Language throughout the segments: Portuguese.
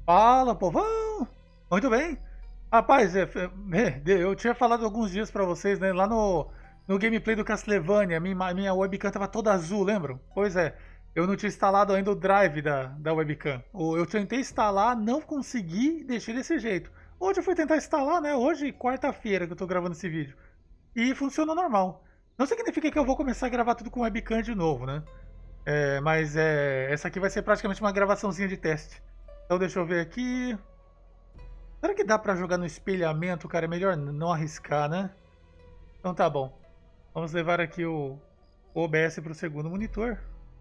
Fala, povão! Muito bem. Rapaz, eu tinha falado alguns dias pra vocês, né? Lá no gameplay do Castlevania, minha webcam tava toda azul, lembram? Pois é, eu não tinha instalado ainda o drive da webcam. Eu tentei instalar, não consegui, deixei desse jeito. Hoje eu fui tentar instalar, né? Hoje, quarta-feira que eu tô gravando esse vídeo. E funcionou normal. Não significa que eu vou começar a gravar tudo com webcam de novo, né? Mas essa aqui vai ser praticamente uma gravaçãozinha de teste. Então deixa eu ver aqui. Será que dá pra jogar no espelhamento, cara? É melhor não arriscar, né? Então tá bom. Vamos levar aqui o OBS para o segundo monitor.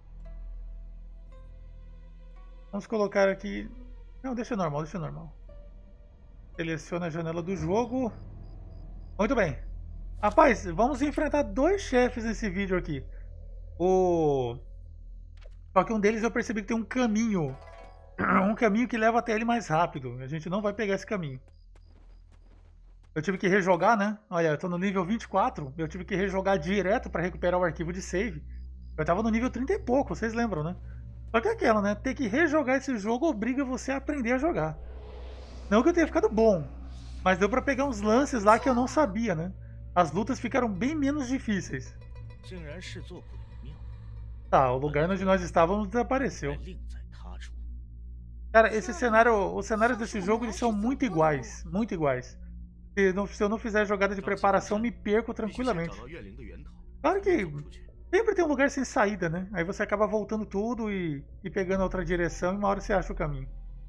Vamos colocar aqui... Não, deixa normal, deixa normal. Seleciona a janela do jogo. Muito bem. Rapaz, vamos enfrentar dois chefes nesse vídeo aqui. Só que um deles eu percebi que tem um caminho. Um caminho que leva até ele mais rápido. A gente não vai pegar esse caminho. Eu tive que rejogar, né? Olha, eu tô no nível 24. Eu tive que rejogar direto para recuperar o arquivo de save. Eu tava no nível 30 e pouco, vocês lembram, né? Só que é aquela, né? Ter que rejogar esse jogo obriga você a aprender a jogar. Não que eu tenha ficado bom, mas deu pra pegar uns lances lá que eu não sabia, né? As lutas ficaram bem menos difíceis. Tá, o lugar onde nós estávamos desapareceu. Cara, esse cenário, os cenários desse jogo eles são muito iguais, muito iguais. Se eu não fizer jogada de preparação, me perco tranquilamente. Claro que sempre tem um lugar sem saída, né? Aí você acaba voltando tudo e pegando outra direção e uma hora você acha o caminho.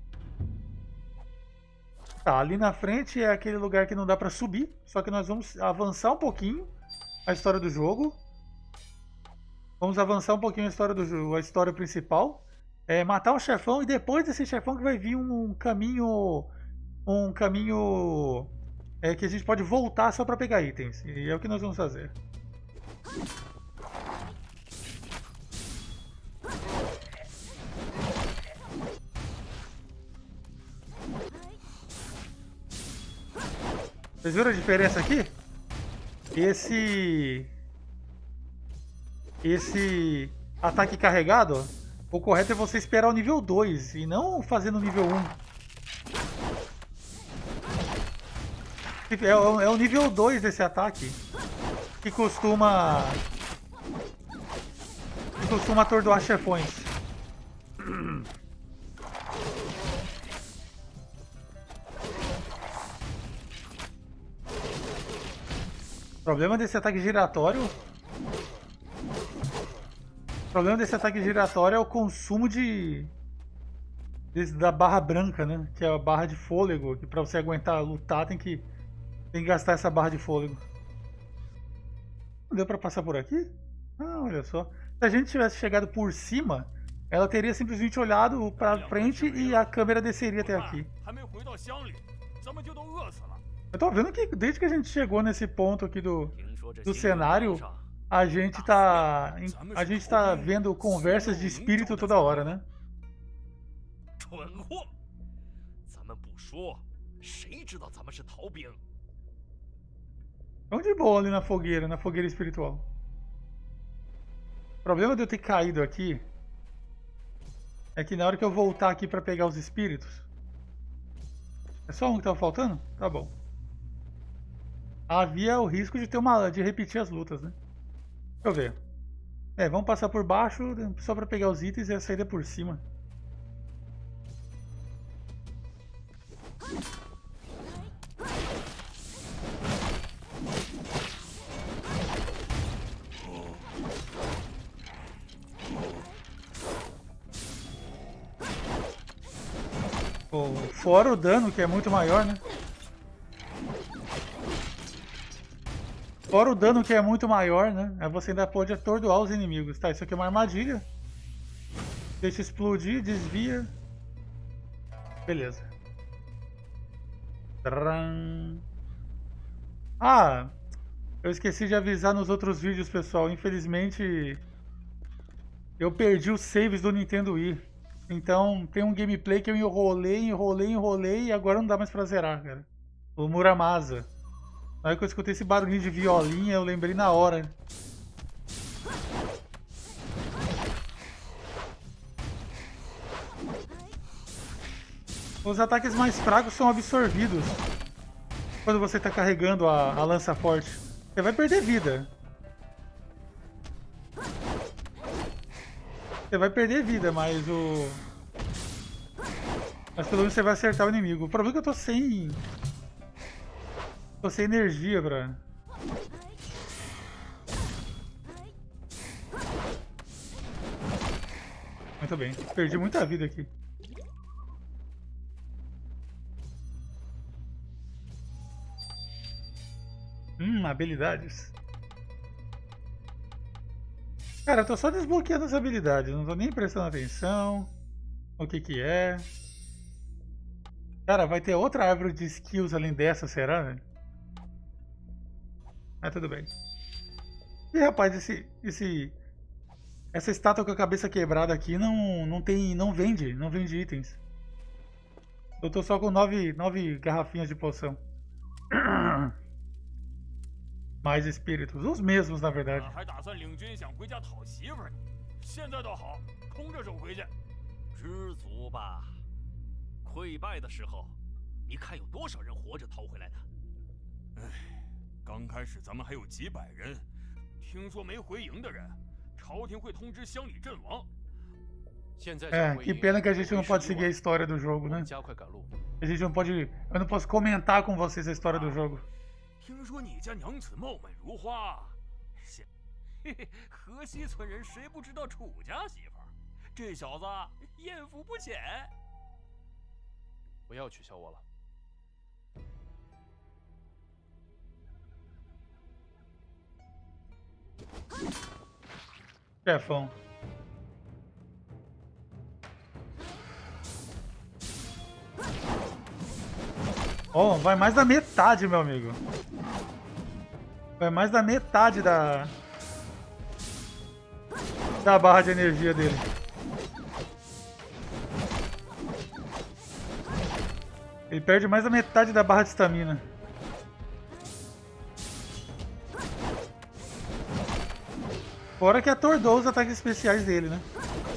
Tá, ali na frente é aquele lugar que não dá pra subir, só que nós vamos avançar um pouquinho a história do jogo. Vamos avançar um pouquinho a história do jogo, a história principal. Matar o chefão e depois desse chefão que vai vir um caminho que a gente pode voltar só pra pegar itens. E é o que nós vamos fazer. Vocês viram a diferença aqui? Esse ataque carregado, ó, o correto é você esperar o nível 2 e não fazer no nível 1. É o nível 2 desse ataque que costuma atordoar chefões. O problema desse ataque giratório é o consumo da barra branca, né? Que é a barra de fôlego, que pra você aguentar lutar tem que gastar essa barra de fôlego. Não deu pra passar por aqui? Ah, olha só. Se a gente tivesse chegado por cima, ela teria simplesmente olhado pra frente e a câmera desceria até aqui. Eu tô vendo que desde que a gente chegou nesse ponto aqui do cenário, a gente tá vendo conversas de espírito toda hora, né? Vamos de boa ali na fogueira espiritual. O problema de eu ter caído aqui é que na hora que eu voltar aqui pra pegar os espíritos... É só um que tava faltando? Tá bom. Havia o risco de repetir as lutas, né? Deixa eu ver. Vamos passar por baixo só pra pegar os itens e a saída por cima. Fora o dano, que é muito maior, né? Fora o dano que é muito maior, né? Aí você ainda pode atordoar os inimigos. Tá, isso aqui é uma armadilha. Deixa explodir, desvia. Beleza. Ah, eu esqueci de avisar nos outros vídeos, pessoal. Infelizmente, eu perdi os saves do Nintendo Wii. Então, tem um gameplay que eu enrolei e agora não dá mais pra zerar, cara. O Muramasa. Na hora que eu escutei esse barulhinho de violinha, eu lembrei na hora. Os ataques mais fracos são absorvidos quando você está carregando a lança forte. Você vai perder vida. Você vai perder vida, mas o... Mas pelo menos você vai acertar o inimigo. O problema é que eu tô sem... Tô sem energia pra... Muito bem. Perdi muita vida aqui. Habilidades. Cara, eu tô só desbloqueando as habilidades. Não tô nem prestando atenção. O que que é. Cara, vai ter outra árvore de skills além dessa, será, velho? Ah, tudo bem. E rapaz, essa estátua com a cabeça quebrada aqui não vende itens. Eu tô só com 9 garrafinhas de poção. Mais espíritos, os mesmos na verdade. Que pena que a gente não pode seguir a história do jogo, né? A gente não pode... Eu não posso comentar com vocês a história do jogo. 听说你家娘子貌美如花，嘿嘿，河西村人谁不知道楚家媳妇儿？这小子艳福不浅。不要取笑我了。 Chefão. Oh, vai mais da metade, meu amigo. Vai mais da metade da barra de energia dele. Ele perde mais da metade da barra de estamina. Fora que atordou os ataques especiais dele, né?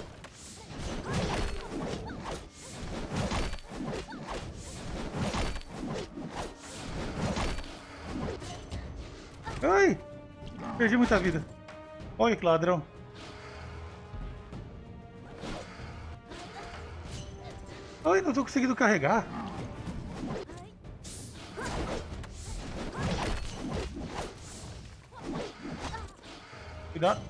Ai! Perdi muita vida. Olha que ladrão. Ai, não tô conseguindo carregar. Cuidado.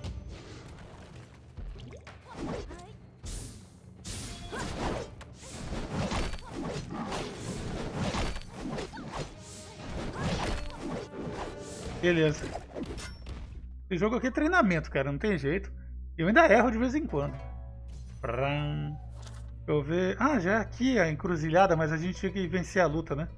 Beleza. Esse jogo aqui é treinamento, cara. Não tem jeito. Eu ainda erro de vez em quando. Deixa eu ver. Ah, já é aqui a encruzilhada, mas a gente tinha que vencer a luta, né?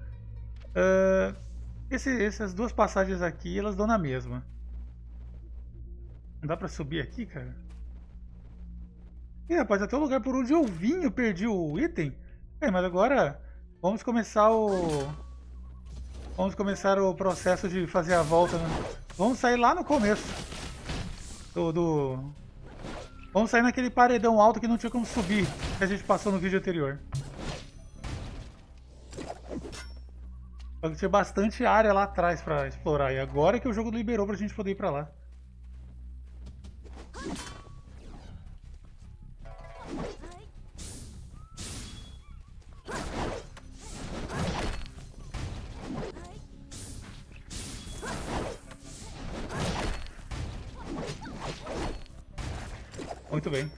Essas duas passagens aqui, elas dão na mesma. Não dá pra subir aqui, cara? Ih, rapaz, até o lugar por onde eu vim eu perdi o item. Mas agora vamos começar o processo de fazer a volta, né? Vamos sair lá no começo. Vamos sair naquele paredão alto que não tinha como subir, que a gente passou no vídeo anterior. Só que tinha bastante área lá atrás pra explorar. E agora é que o jogo liberou pra gente poder ir pra lá. Muito bem.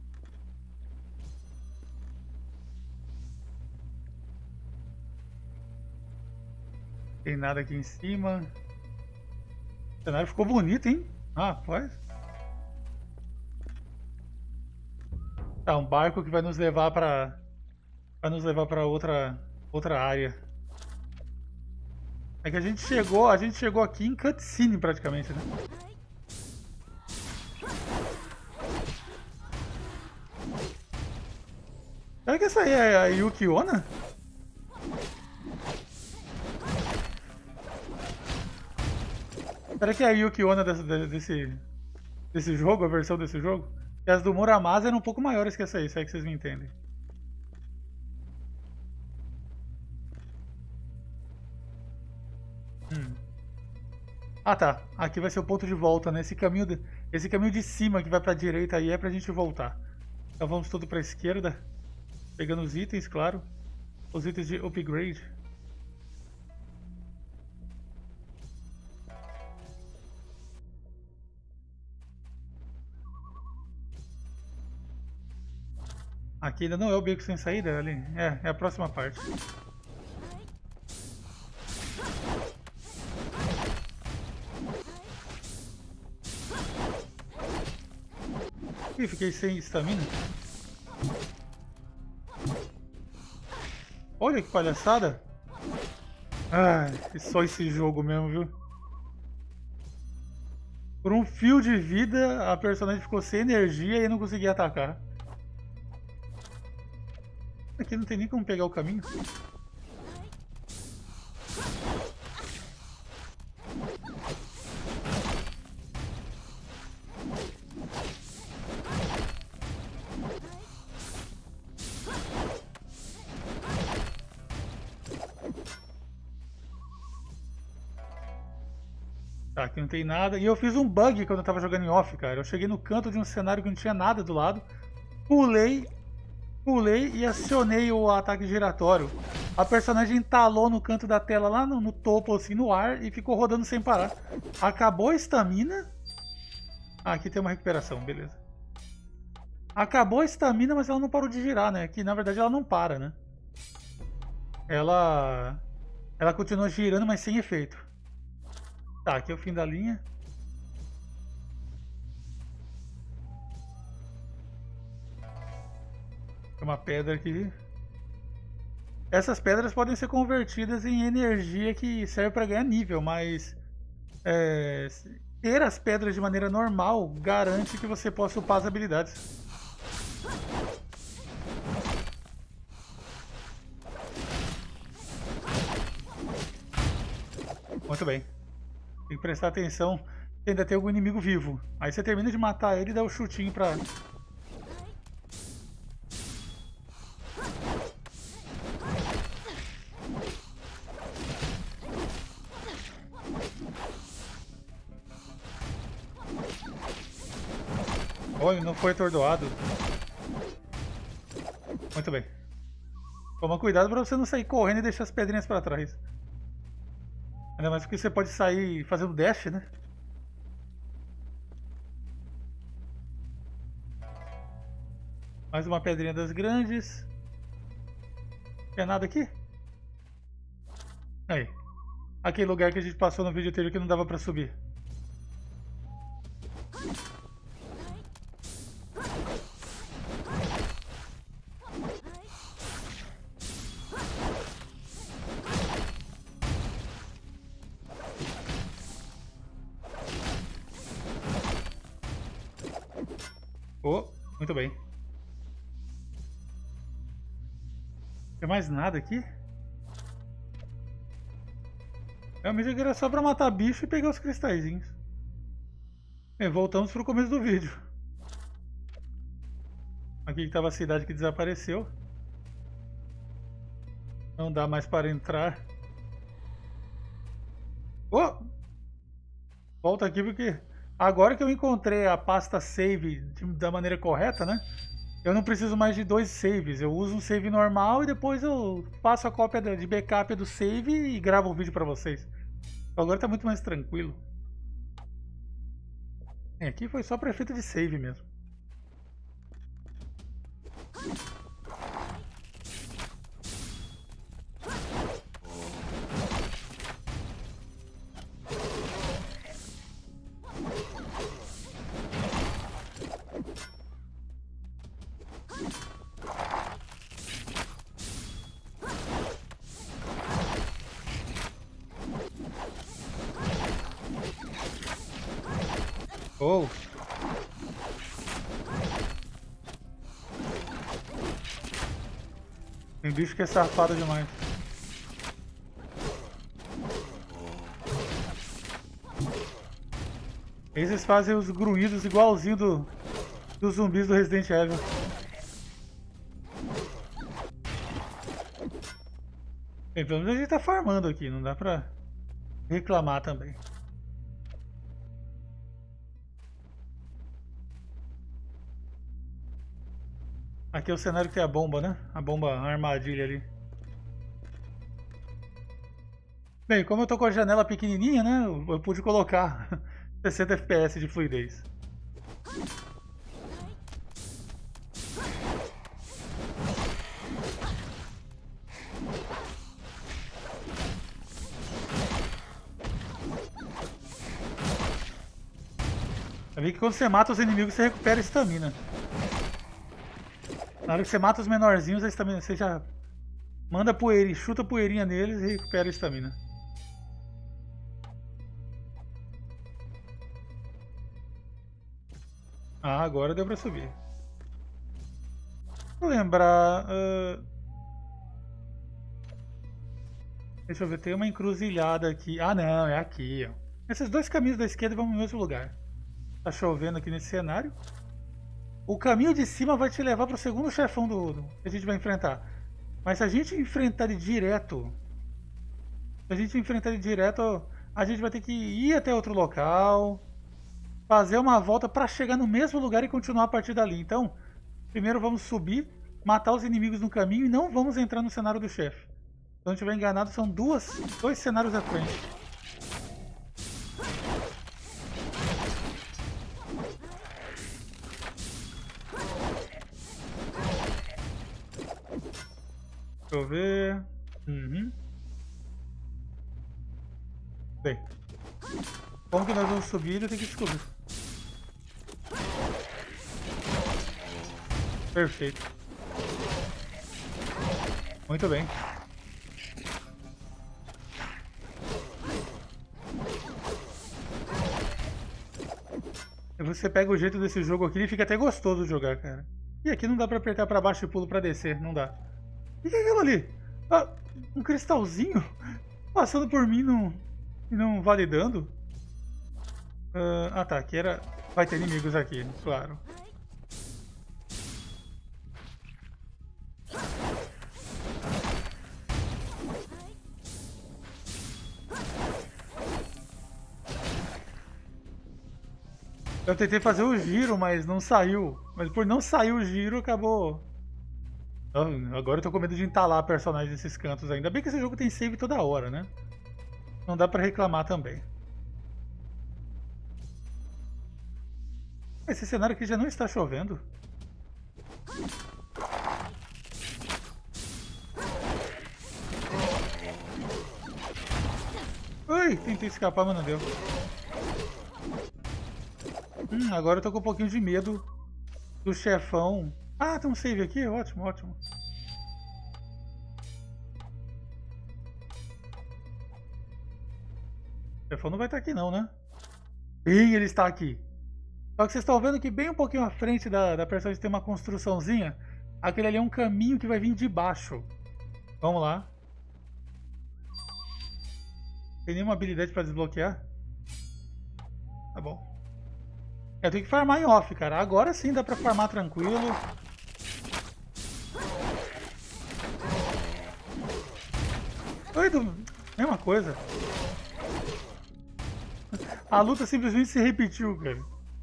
Tem nada aqui em cima. O cenário ficou bonito, hein? Rapaz. Tá, um barco que vai nos levar para outra área. É que a gente chegou aqui em cutscene praticamente, né? Será que essa aí é a Yuki Onna? Será que é a Yuki Onna desse jogo, a versão desse jogo? E as do Muramasa eram um pouco maiores que essa aí, se é que vocês me entendem. Ah, tá. Aqui vai ser o ponto de volta, né? Esse caminho de cima que vai pra direita aí é pra gente voltar. Então vamos tudo pra esquerda. Pegando os itens, claro. Os itens de upgrade. Aqui ainda não é o beco sem saída, ali. É a próxima parte. Ih, fiquei sem estamina. Olha que palhaçada. Ai, só esse jogo mesmo, viu? Por um fio de vida, a personagem ficou sem energia e não conseguia atacar. Aqui não tem nem como pegar o caminho. Tá, aqui não tem nada. E eu fiz um bug quando eu tava jogando em off, cara. Eu cheguei no canto de um cenário que não tinha nada do lado. Pulei e acionei o ataque giratório. A personagem entalou no canto da tela, lá no topo, assim, no ar, e ficou rodando sem parar. Acabou a estamina. Ah, aqui tem uma recuperação, beleza. Acabou a estamina, mas ela não parou de girar, né? Que na verdade ela não para, né? Ela continua girando, mas sem efeito. Tá, aqui é o fim da linha. Tem uma pedra aqui. Essas pedras podem ser convertidas em energia que serve para ganhar nível, mas ter as pedras de maneira normal garante que você possa upar as habilidades. Muito bem. Tem que prestar atenção que ainda tem algum inimigo vivo. Aí você termina de matar ele e dá o chutinho pra... Olha, não foi atordoado. Muito bem. Toma cuidado pra você não sair correndo e deixar as pedrinhas pra trás. Ainda mais porque você pode sair fazendo dash, né? Mais uma pedrinha das grandes. Tem nada aqui? Aí. Aquele lugar que a gente passou no vídeo anterior que não dava pra subir. Oh, muito bem. Tem mais nada aqui? Eu me que era só pra matar bicho e pegar os cristalzinhos. Bem, voltamos pro começo do vídeo. Aqui que estava a cidade que desapareceu. Não dá mais para entrar. Oh! Volta aqui porque... Agora que eu encontrei a pasta save da maneira correta, né? Eu não preciso mais de 2 saves. Eu uso um save normal e depois eu faço a cópia de backup do save e gravo o vídeo pra vocês. Agora tá muito mais tranquilo. Aqui foi só para efeito de save mesmo. Oh! Tem bicho que é safado demais. Esses fazem os grunhidos igualzinho dos zumbis do Resident Evil. Bem, pelo menos a gente tá farmando aqui, não dá pra reclamar também. Aqui é o cenário que tem a bomba, né? A bomba, a armadilha ali. Bem, como eu tô com a janela pequenininha, né? Eu pude colocar 60 FPS de fluidez. Eu vi que quando você mata os inimigos, você recupera a estamina. Na hora que você mata os menorzinhos, a estamina, você já manda poeirinha, chuta poeirinha neles e recupera a estamina. Ah, agora deu pra subir. Vou lembrar... Deixa eu ver, tem uma encruzilhada aqui. Ah, não, é aqui, ó. Esses dois caminhos da esquerda vão no mesmo lugar. Tá chovendo aqui nesse cenário. O caminho de cima vai te levar pro segundo chefão que a gente vai enfrentar. Mas se a gente enfrentar ele direto... Se a gente enfrentar ele direto, a gente vai ter que ir até outro local... Fazer uma volta para chegar no mesmo lugar e continuar a partir dali. Então, primeiro vamos subir, matar os inimigos no caminho e não vamos entrar no cenário do chefe. Se eu não estiver enganado, são dois cenários à frente. Deixa eu ver... Bem, como que nós vamos subir, eu tenho que descobrir. Perfeito. Muito bem. E você pega o jeito desse jogo aqui e fica até gostoso de jogar, cara. E aqui não dá pra apertar pra baixo e pulo pra descer, não dá. O que é aquilo ali? Ah, um cristalzinho passando por mim e não validando. Ah, tá, aqui era... Vai ter inimigos aqui, claro. Eu tentei fazer o giro, mas não saiu. Mas por não sair o giro, acabou... Agora eu tô com medo de entalar personagens nesses cantos ainda. Bem que esse jogo tem save toda hora, né? Não dá pra reclamar também. Esse cenário aqui já não está chovendo. Ai, tentei escapar, mas não deu. Agora eu tô com um pouquinho de medo do chefão. Ah, tem um save aqui? Ótimo, ótimo. O chefão não vai estar aqui não, né? Sim, ele está aqui. Só que vocês estão vendo que bem um pouquinho à frente da personagem tem uma construçãozinha. Aquele ali é um caminho que vai vir de baixo. Vamos lá. Tem nenhuma habilidade para desbloquear? Tá bom. Eu tenho que farmar em off, cara. Agora sim dá pra farmar tranquilo. Doido, mesma coisa. A luta simplesmente se repetiu, cara.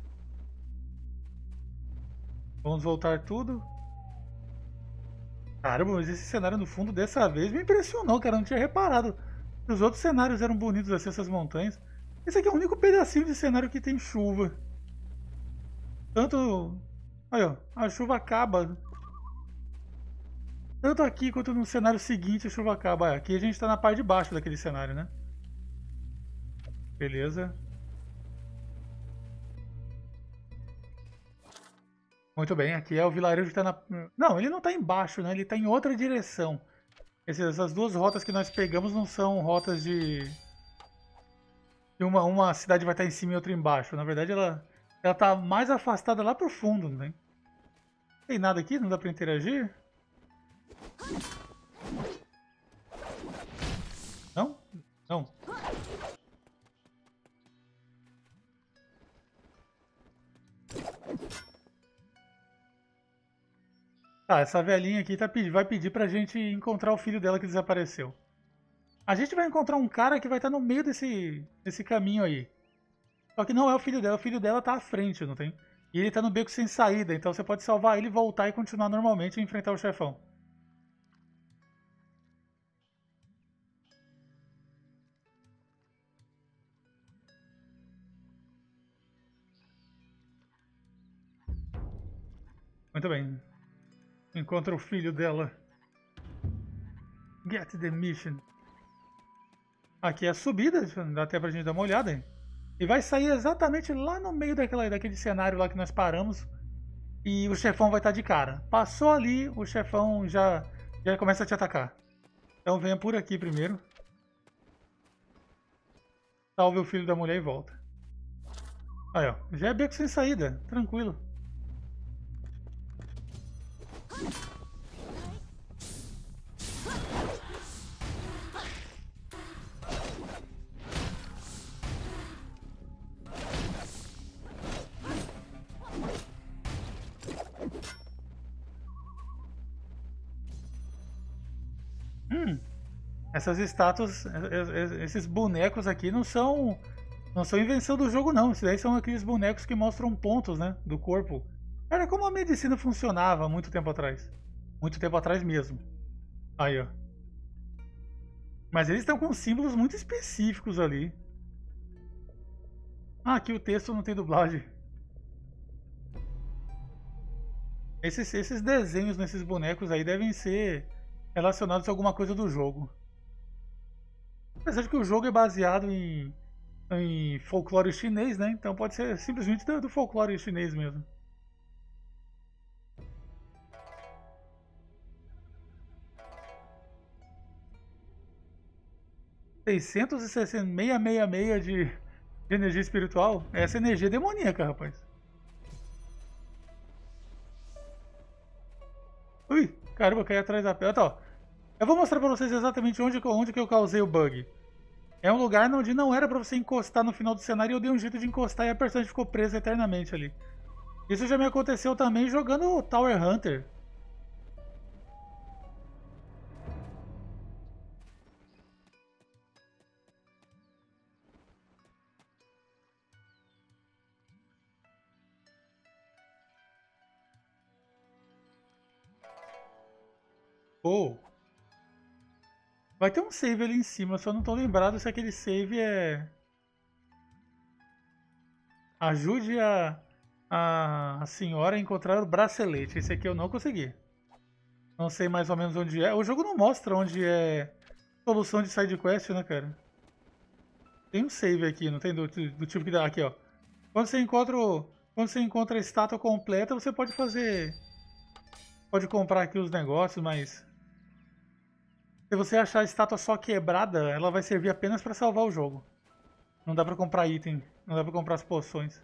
Vamos voltar tudo. Caramba, mas esse cenário no fundo dessa vez me impressionou, cara. Eu não tinha reparado. Os outros cenários eram bonitos assim, essas montanhas. Esse aqui é o único pedacinho de cenário que tem chuva. Tanto... Olha, ó, a chuva acaba. Tanto aqui quanto no cenário seguinte a chuva acaba. Aqui a gente tá na parte de baixo daquele cenário, né? Beleza. Muito bem, aqui é o vilarejo que tá na... Não, ele não tá embaixo, né? Ele tá em outra direção. Essas duas rotas que nós pegamos não são rotas de... Uma cidade vai estar em cima e outra embaixo. Na verdade, ela tá mais afastada lá pro fundo, né? Tem nada aqui? Não dá pra interagir? Não? Não. Tá, essa velhinha aqui vai pedir pra gente encontrar o filho dela que desapareceu. A gente vai encontrar um cara que vai estar no meio desse caminho aí. Só que não é o filho dela tá à frente, não tem? E ele tá no beco sem saída, então você pode salvar ele, voltar e continuar normalmente e enfrentar o chefão. Muito bem. Encontra o filho dela. Get the mission. Aqui é a subida, dá até pra gente dar uma olhada, hein? E vai sair exatamente lá no meio daquele cenário lá que nós paramos. E o chefão vai estar de cara. Passou ali, o chefão já começa a te atacar. Então venha por aqui primeiro. Salve o filho da mulher e volta. Aí, ó. Já é beco sem saída. Tranquilo. Essas estátuas, esses bonecos aqui não são invenção do jogo não. Esses daí são aqueles bonecos que mostram pontos, né, do corpo. Era como a medicina funcionava há muito tempo atrás. Muito tempo atrás mesmo. Aí, ó. Mas eles estão com símbolos muito específicos ali. Ah, aqui o texto não tem dublagem. Esses desenhos nesses bonecos aí devem ser relacionados a alguma coisa do jogo. Apesar de que o jogo é baseado em folclore chinês, né? Então pode ser simplesmente do folclore chinês mesmo. ...666 de energia espiritual. Essa energia é demoníaca, rapaz. Ui, caramba, eu caí atrás da pedra. Tá, ó. Eu vou mostrar pra vocês exatamente onde que eu causei o bug. É um lugar onde não era pra você encostar no final do cenário e eu dei um jeito de encostar e a personagem ficou presa eternamente ali. Isso já me aconteceu também jogando Tower Hunter. Oh. Vai ter um save ali em cima, só não tô lembrado se aquele save é... Ajude a senhora a encontrar o bracelete. Esse aqui eu não consegui. Não sei mais ou menos onde é. O jogo não mostra onde é solução de side quest, né, cara? Tem um save aqui, não tem do tipo que dá aqui, ó. Quando você encontra a estátua completa, você pode fazer... Pode comprar aqui os negócios, mas... Se você achar a estátua só quebrada, ela vai servir apenas para salvar o jogo. Não dá pra comprar item, não dá pra comprar as poções.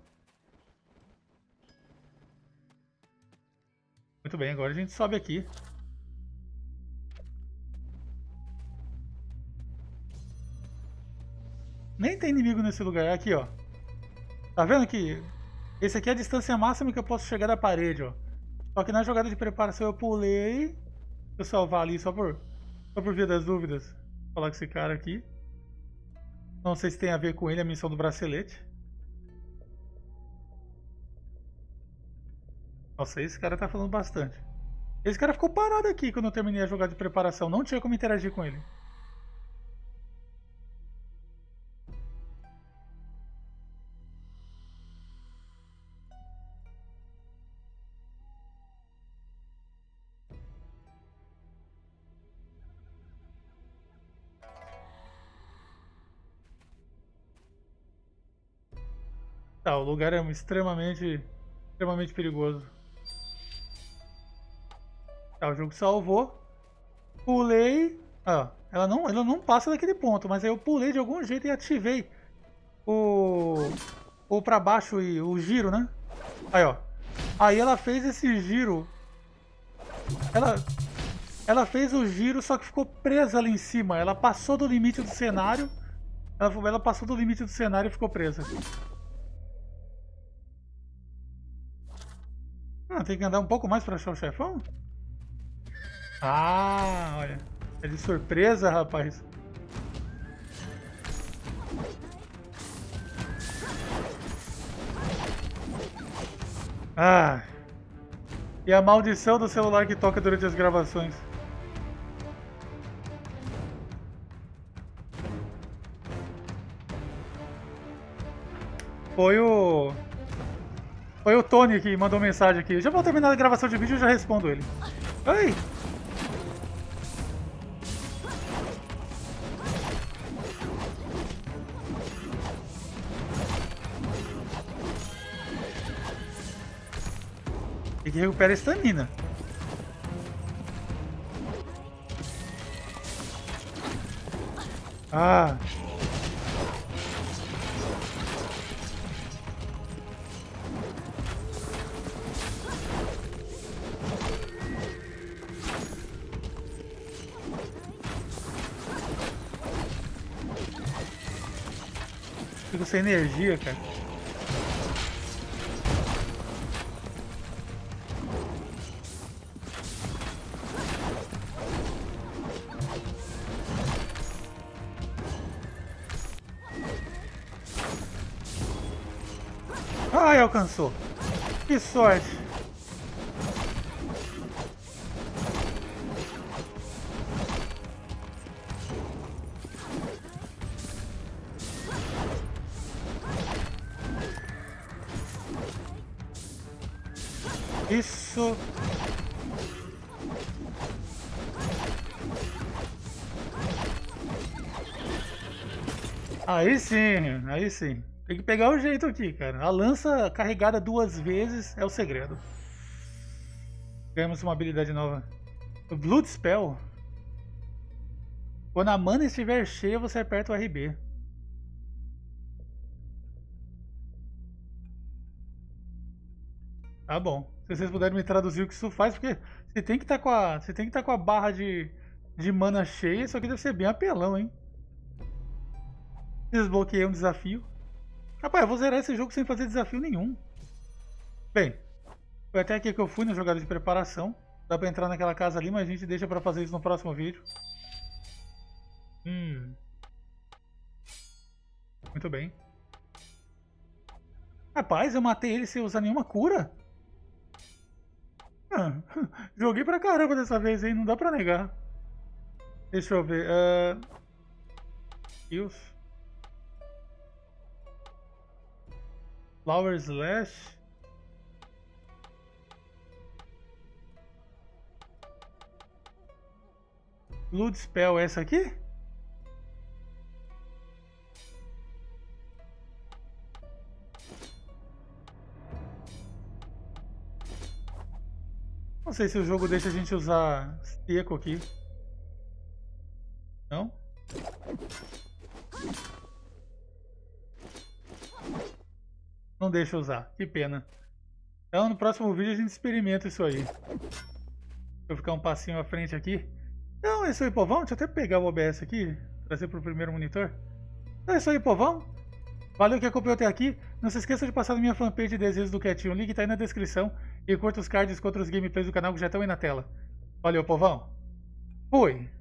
Muito bem, agora a gente sobe aqui. Nem tem inimigo nesse lugar, aqui ó. Tá vendo que esse aqui é a distância máxima que eu posso chegar da parede, ó. Só que na jogada de preparação eu pulei. Deixa eu salvar ali só por via das dúvidas. Vou falar com esse cara aqui. Não sei se tem a ver com ele a missão do bracelete. Nossa, esse cara tá falando bastante. Esse cara ficou parado aqui quando eu terminei a jogada de preparação. Não tinha como interagir com ele. Tá, o lugar é extremamente perigoso. Tá, o jogo salvou. Pulei. Ah, ela não passa daquele ponto, mas aí eu pulei de algum jeito e ativei o pra baixo e o giro, né? Aí, ó. Aí ela fez esse giro. Ela fez o giro, só que ficou presa ali em cima. Ela passou do limite do cenário. Ela passou do limite do cenário e ficou presa. Ah, tem que andar um pouco mais pra achar o chefão? Ah, olha. É de surpresa, rapaz. Ah. E a maldição do celular que toca durante as gravações. Foi o Tony que mandou mensagem aqui. Já vou terminar a gravação de vídeo e já respondo ele. Oi! Tem que recuperar a estamina. Ah! Fico sem energia, cara. Ai, alcançou. Que sorte. Isso. Aí sim, aí sim. Tem que pegar o jeito aqui, cara. A lança carregada 2 vezes é o segredo. Ganhamos uma habilidade nova. O Blood Spell. Quando a mana estiver cheia, você aperta o RB. Tá bom. Se vocês puderem me traduzir o que isso faz, porque você tem que estar com a barra de mana cheia, isso aqui deve ser bem apelão, hein? Desbloqueei um desafio. Rapaz, eu vou zerar esse jogo sem fazer desafio nenhum. Bem, foi até aqui que eu fui na jogada de preparação. Dá pra entrar naquela casa ali, mas a gente deixa pra fazer isso no próximo vídeo. Muito bem. Rapaz, eu matei ele sem usar nenhuma cura? Ah, joguei pra caramba dessa vez, hein? Não dá pra negar. Deixa eu ver. Kills. Flower Slash. Blood Spell, essa aqui? Não sei se o jogo deixa a gente usar seco aqui. Não? Não deixa usar, que pena. Então no próximo vídeo a gente experimenta isso aí. Deixa eu ficar um passinho à frente aqui. Então é isso aí, povão. Deixa eu até pegar o OBS aqui, trazer para o primeiro monitor. Então é isso aí, povão. Valeu que acompanhou até aqui. Não se esqueça de passar na minha fanpage de Desejos do Quietinho. O link tá aí na descrição. E curta os cards contra os gameplays do canal que já estão aí na tela. Valeu, povão. Fui!